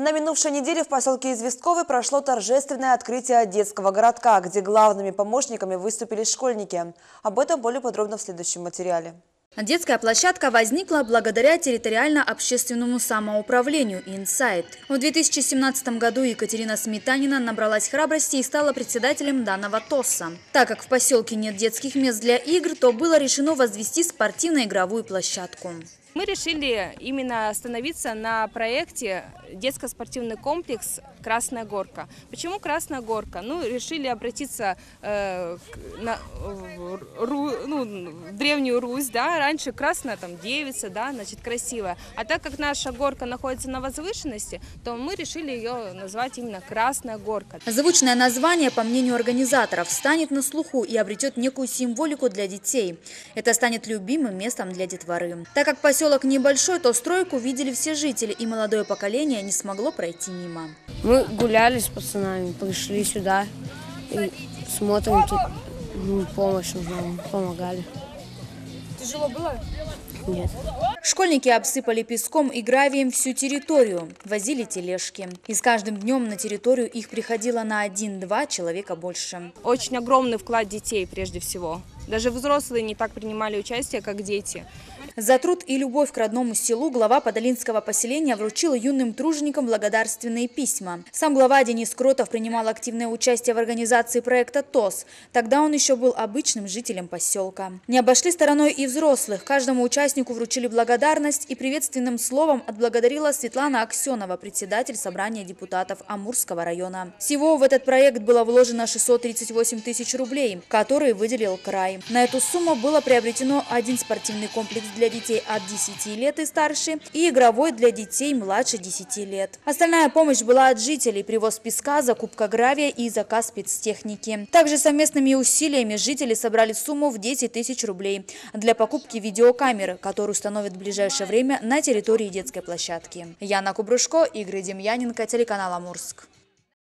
На минувшей неделе в поселке Известковый прошло торжественное открытие детского городка, где главными помощниками выступили школьники. Об этом более подробно в следующем материале. Детская площадка возникла благодаря территориально-общественному самоуправлению «Инсайт». В 2017 году Екатерина Сметанина набралась храбрости и стала председателем данного ТОСа. Так как в поселке нет детских мест для игр, то было решено возвести спортивно-игровую площадку. Мы решили именно остановиться на проекте детско-спортивный комплекс «Красная горка». Почему «Красная горка»? Решили обратиться в Древнюю Русь, да, раньше красная, там, девица, да, значит, красивая. А так как наша горка находится на возвышенности, то мы решили ее назвать именно «Красная горка». Звучное название, по мнению организаторов, станет на слуху и обретет некую символику для детей. Это станет любимым местом для детворы. Так как поселок небольшой, то стройку видели все жители, и молодое поколение не смогло пройти мимо. Мы гуляли с пацанами, пришли сюда и смотрим, тут помощь нужна, помогали. Тяжело было? Нет. Школьники обсыпали песком и гравием всю территорию, возили тележки. И с каждым днем на территорию их приходило на 1-2 человека больше. Очень огромный вклад детей прежде всего. Даже взрослые не так принимали участие, как дети. За труд и любовь к родному селу глава подолинского поселения вручил юным труженикам благодарственные письма. Сам глава Денис Кротов принимал активное участие в организации проекта ТОС. Тогда он еще был обычным жителем поселка. Не обошли стороной и взрослых. Каждому участнику вручили благодарность и приветственным словом отблагодарила Светлана Аксенова, председатель собрания депутатов Амурского района. Всего в этот проект было вложено 638 тысяч рублей, которые выделил край. На эту сумму было приобретено один спортивный комплекс для детей от 10 лет и старше и игровой для детей младше 10 лет. Остальная помощь была от жителей: привоз песка, закупка гравия и заказ спецтехники. Также совместными усилиями жители собрали сумму в 10 тысяч рублей для покупки видеокамеры, которую установят в ближайшее время на территории детской площадки. Яна Кубрушко, Игорь Демьяненко, телеканал Амурск.